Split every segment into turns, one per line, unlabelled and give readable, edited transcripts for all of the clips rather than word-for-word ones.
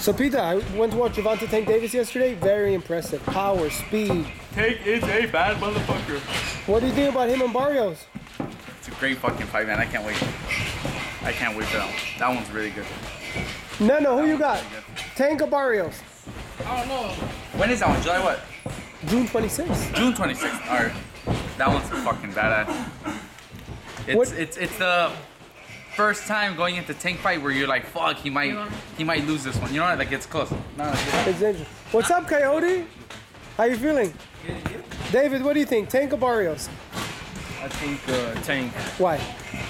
So PITA, I went to watch Gervonta Tank Davis yesterday. Very impressive. Power, speed.
Tank is a bad motherfucker.
What do you think about him and Barrios?
It's a great fucking fight, man. I can't wait. I can't wait for that one. That one's really good.
No, who you got? Tank or Barrios?
I don't know. When is that one? July what?
June 26th.
June 26th. All right. That one's fucking badass. It's the first time going into Tank fight where you're like, fuck, he might lose this one. You know, like it's close. No,
it's dangerous. What's up, Coyote? How you feeling?
Good.
David, what do you think? Tank or Barrios?
I think Tank.
Why?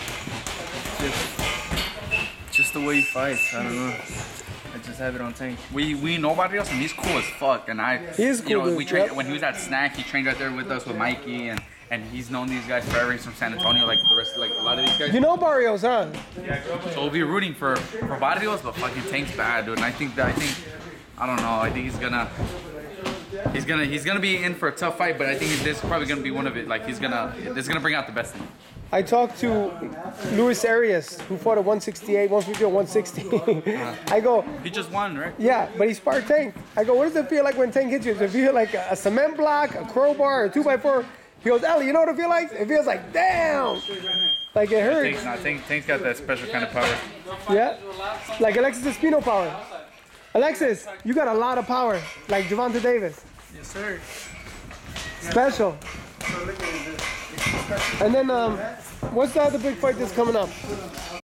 Just the way he fights. I don't know. I just have it on Tank.
We know Barrios and he's cool as fuck. And
he is cool.
You know, we trained when he was at Snack. He trained right there with us with Mikey and he's known these guys forever. He's from San Antonio, like the rest, like a lot of these guys.
You know Barrios, huh?
So we'll be rooting for Barrios, but fucking Tank's bad, dude. And I think I don't know. I think he's gonna be in for a tough fight, but I think this is probably gonna be one of it. Like this is gonna bring out the best in him.
I talked to Luis Arias, who fought at 168, 150, or 160. I go,
he just won, right?
Yeah, but he sparred Tank. I go, what does it feel like when Tank hits you? Does it feel like a cement block, a crowbar, a 2x4? He goes, Elie, you know what it feels like? It feels like, damn! Like it hurts.
Tank's got that special kind of power.
Yeah? Like Alexis Espino power. Alexis, you got a lot of power, like Gervonta Davis.
Yes, sir.
Special. And then, what's the other big fight that's coming up?